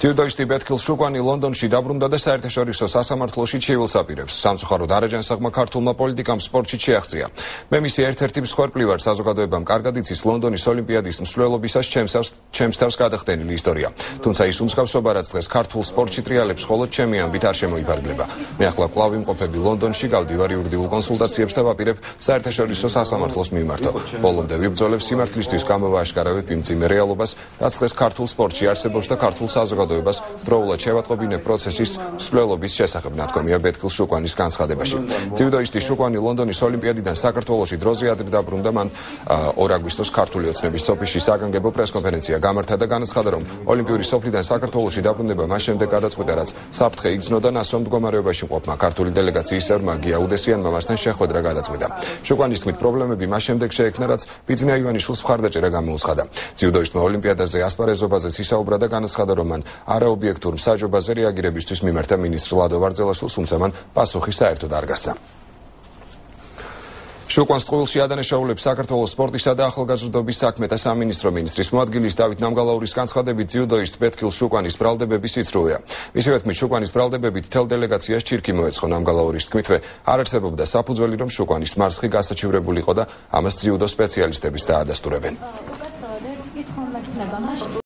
ძიუდოისტი ბეთქილ შუკვანი ლონდონში დაბრუნდა და საერთაშორისო სასამართლოში ჩივილს აპირებს. სამწუხაროდ არაჯანსაღმა ქართულმა პოლიტიკამ სპორტში შეაღწია. მე მისი ერთ-ერთი მსხვერპლი ვარ, საზოგადოებამ კარგად იცის ლონდონის ოლიმპიადის მსვლელობისას ჩემს თავს გადახდენილი ისტორია. თუმცა ის უმსგავსობა, რაც დღეს ქართულ სპორტში ტრიალებს, მხოლოდ ჩემი ამბით არ შემოიფარგლება. მე ახლა კვლავ ვიმყოფები ლონდონში, გავდივარ იურიდიულ კონსულტაციებს და ვაპირებ საერთაშორისო სასამართლოს მიმართო. ბოლომდე ვიბრძოლებ სიმართლისთვის, გამოვააშკარავებ იმ მძიმე რეალობას, რაც დღეს ქართულ სპორტში არსებობს და ქართულ საზოგადოებას დროულად შევატყობინებ პროცესის მსვლელობის შესახებ, ნათქვამია ბეთქილ შუკვანის განცხადებაში. ძიუდოისტი შუკვანი ლონდონის ოლიმპიადიდან საქართველოში დროზე ადრე დაბრუნდა. მან 2 აგვისტოს ქართული ოცნების სოფიში საგანგებო პრესკონფერენცია გამართა და განაცხადა, რომ ოლიმპიური სოფლიდან საქართველოში დაბრუნება მას შემდეგ გადაწყვიტა, რაც საფრთხე იგრძნოდა ნასვამ მდგომარეობაში მყოფმა ქართული დელეგაციის წევრმა გია უდესიანმა მასთან შეხვედრა გადაწყვიტა. შუკვანის თქმით, პრობლემები მას შემდეგ შეექმნა, რაც ბიძნია ივანიშვილს მხარდაჭერა გამოუცხადა. ძიუდოისტმა ოლიმპიადაზე ასპარეზობაზეც ისაუბრა და განაცხადა, რომ მან არაობიექტურ მსაჯობაზე რეაგირებისთვის მიმართა მინისტრ ლადო ვარძელაშვილს, თუმცა მან პასუხი საერთოდ არ გასცა. შუკვანს ტყუილში ადანაშაულებს საქართველოს სპორტისა და ახალგაზრდობის საქმეთა სამინისტრო მინისტრის მოადგილის დავით ნამგალაურის განცხადებით, ძიუდოისტ ბეთქილ შუკვანის ბრალდებები სიცრუეა. მისივე თქმით, შუკვანის ბრალდებებით მთელ დელეგაციას ჩირკი მოეწყო. ნამგალაურის თქმითვე, არ არსებობდა საფუძველი, რომ შუკვანის მარცხი გასაჩივრებულიყო და ამას ძიუდო სპეციალისტების დაადასტურებენ.